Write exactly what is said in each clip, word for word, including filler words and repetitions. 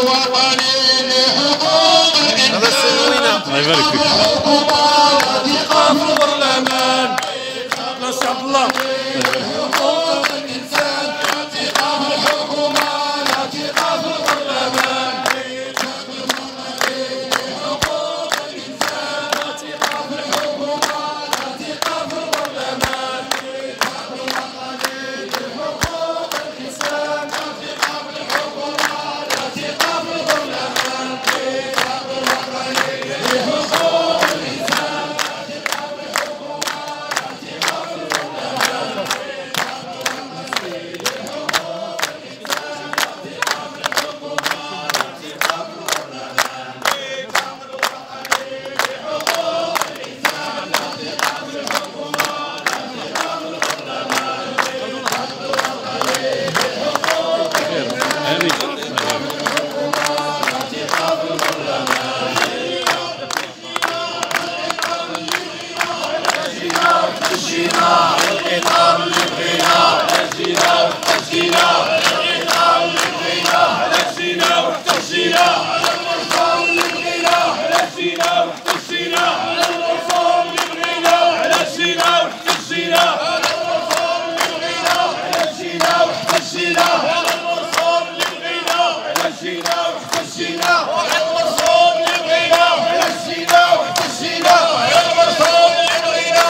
الوطني لحقوق الإنسان الله يبارك فيك. ثقة في البرلمان ما شاء الله. حقوق الإنسان ثقة في الحكومة لا ثقة في البرلمان. حقوق الإنسان لا ثقة في الحكومة لا ثقة في البرلمان. حقوق الإنسان لا ثقة في الحكومة لا ثقة في البرلمان. حقوق الإنسان تجينا الإطار اللي بغينا تجينا وتجينا الإطار اللي بغينا تجينا وتجينا الإطار اللي بغينا تجينا وتجينا الإطار اللي بغينا تجينا وتجينا الإطار اللي بغينا تجينا وتجينا الإطار اللي بغينا تجينا وتجينا الإطار اللي بغينا تجينا وتجينا الإطار اللي بغينا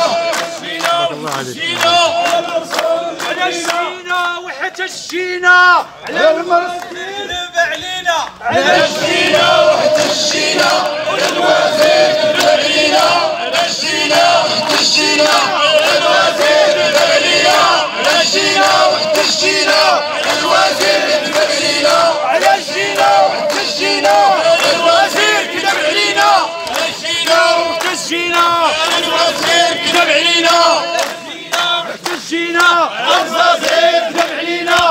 على وحتشينا على المرسلين بعلينا على الشينا وحتشينا والوزير بعلينا على الشينا وحتشينا والوزير بعلينا على الشينا وحتشينا الوزير بعلينا على الشينا وحتشينا الوزير كذا بعلينا على الشينا وحتشينا الوزير كذا بعلينا وحتشينا الوزير كذا بعلينا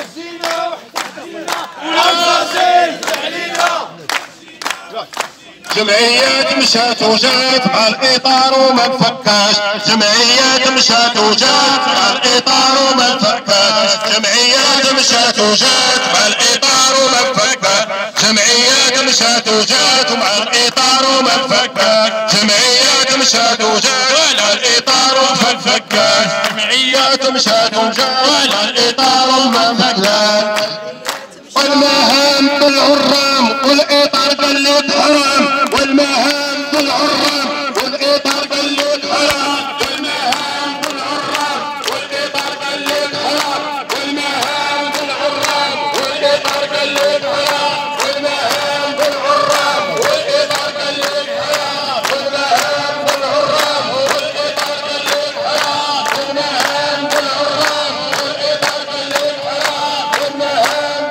جمعيات مشات وجات مع الإطار وما نفكاش. جمعيات مشات وجات مع الإطار وما نفكاش. جمعيات مشات وجات مع الإطار وما نفكاش. جمعيات مشات وجات مع الإطار وما نفكاش. جمعيات مشات وجات مع الإطار وما نفكاش. جمعيات مشات وجات مع الإطار وما نفكاش. والمهام بالعرام والإطار قلت حرام. والمهام بالعرام والإطار قلت حرام. والمهام بالعرام والإطار قلت حرام. والمهام بالعرام والإطار قلت حرام. والمهام بالعرام والإطار قلت حرام. والمهام بالعرام والإطار قلت حرام. والمهام بالعرام والإطار قلت حرام. والمهام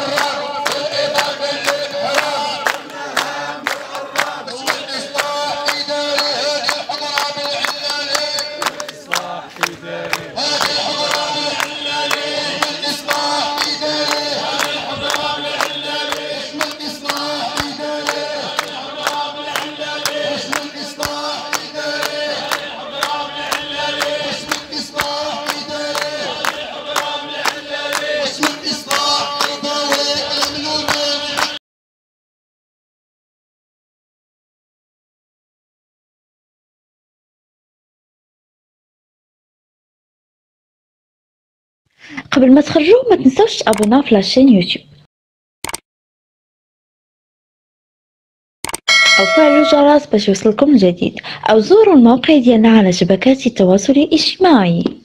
قبل ما تخرجوا ما تنسوش تابوناو في لاشين يوتيوب او فعلوا الجرس باش يوصلكم الجديد، او زوروا الموقع ديالنا على شبكات التواصل الاجتماعي.